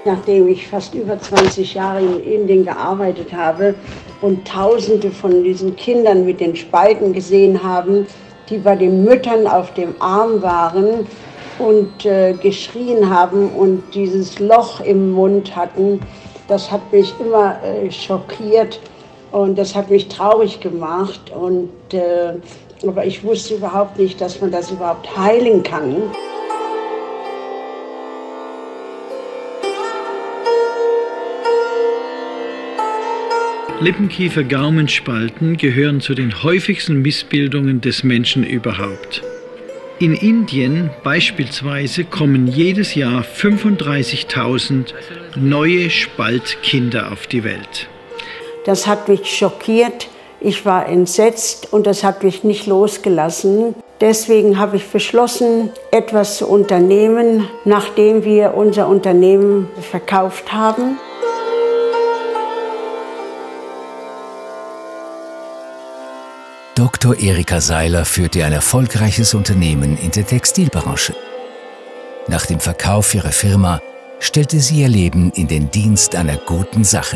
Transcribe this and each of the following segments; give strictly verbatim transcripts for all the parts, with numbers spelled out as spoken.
Nachdem ich fast über zwanzig Jahre in Indien gearbeitet habe und Tausende von diesen Kindern mit den Spalten gesehen haben, die bei den Müttern auf dem Arm waren und äh, geschrien haben und dieses Loch im Mund hatten, das hat mich immer äh, schockiert und das hat mich traurig gemacht. Und, äh, aber ich wusste überhaupt nicht, dass man das überhaupt heilen kann. Lippenkiefer-Gaumenspalten gehören zu den häufigsten Missbildungen des Menschen überhaupt. In Indien beispielsweise kommen jedes Jahr fünfunddreißigtausend neue Spaltkinder auf die Welt. Das hat mich schockiert, ich war entsetzt und das hat mich nicht losgelassen. Deswegen habe ich beschlossen, etwas zu unternehmen, nachdem wir unser Unternehmen verkauft haben. Doktor Erika Seiler führte ein erfolgreiches Unternehmen in der Textilbranche. Nach dem Verkauf ihrer Firma stellte sie ihr Leben in den Dienst einer guten Sache.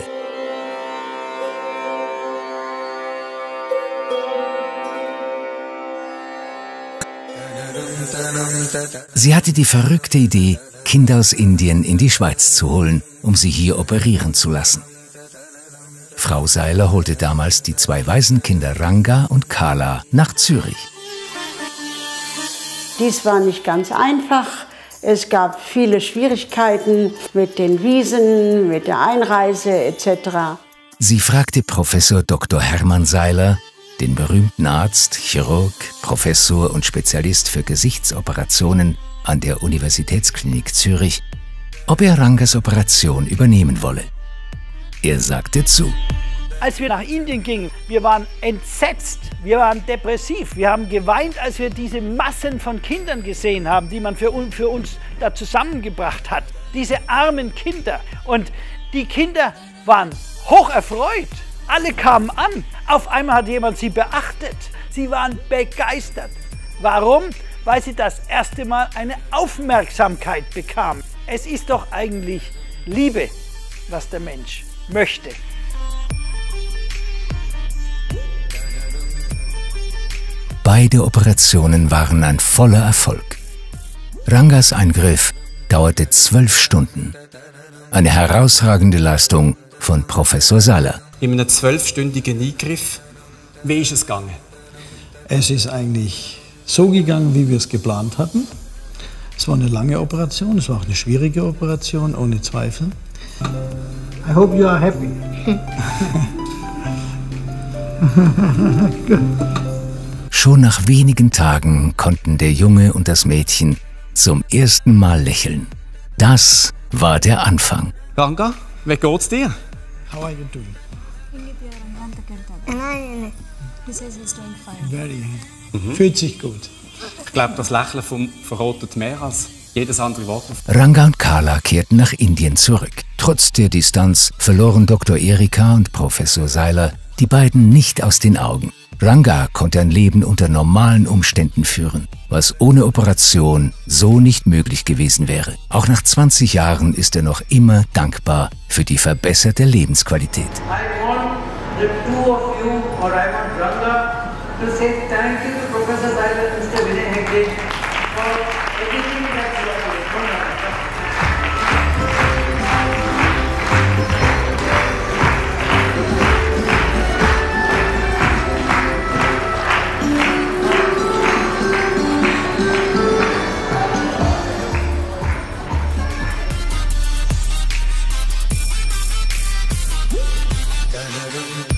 Sie hatte die verrückte Idee, Kinder aus Indien in die Schweiz zu holen, um sie hier operieren zu lassen. Frau Seiler holte damals die zwei Waisenkinder Ranga und Kala nach Zürich. Dies war nicht ganz einfach. Es gab viele Schwierigkeiten mit den Visen, mit der Einreise et cetera. Sie fragte Professor Doktor Hermann Seiler, den berühmten Arzt, Chirurg, Professor und Spezialist für Gesichtsoperationen an der Universitätsklinik Zürich, ob er Rangas Operation übernehmen wolle. Er sagte zu. Als wir nach Indien gingen, wir waren entsetzt, wir waren depressiv, wir haben geweint, als wir diese Massen von Kindern gesehen haben, die man für, für uns da zusammengebracht hat. Diese armen Kinder. Und die Kinder waren hoch erfreut. Alle kamen an. Auf einmal hat jemand sie beachtet. Sie waren begeistert. Warum? Weil sie das erste Mal eine Aufmerksamkeit bekamen. Es ist doch eigentlich Liebe, was der Mensch möchte. Beide Operationen waren ein voller Erfolg. Rangas Eingriff dauerte zwölf Stunden. Eine herausragende Leistung von Professor Seiler. In einem zwölfstündigen Eingriff, wie ist es gegangen? Es ist eigentlich so gegangen, wie wir es geplant hatten. Es war eine lange Operation, es war auch eine schwierige Operation, ohne Zweifel. I hope you are happy. Schon nach wenigen Tagen konnten der Junge und das Mädchen zum ersten Mal lächeln. Das war der Anfang. Ranga, wie geht's dir? How are you doing? Very. Mhm. Fühlt sich gut. Ich glaube, das Lächeln vom verrotet mehr als jedes andere Wort. Ranga und Kala kehrten nach Indien zurück. Trotz der Distanz verloren Doktor Erika und Professor Seiler die beiden nicht aus den Augen. Ranga konnte ein Leben unter normalen Umständen führen, was ohne Operation so nicht möglich gewesen wäre. Auch nach zwanzig Jahren ist er noch immer dankbar für die verbesserte Lebensqualität. I want the two of you, or I want Ranga, to say thank you to Professor Seiler and Mister Vinay Hegde for everything that you are doing. Canada.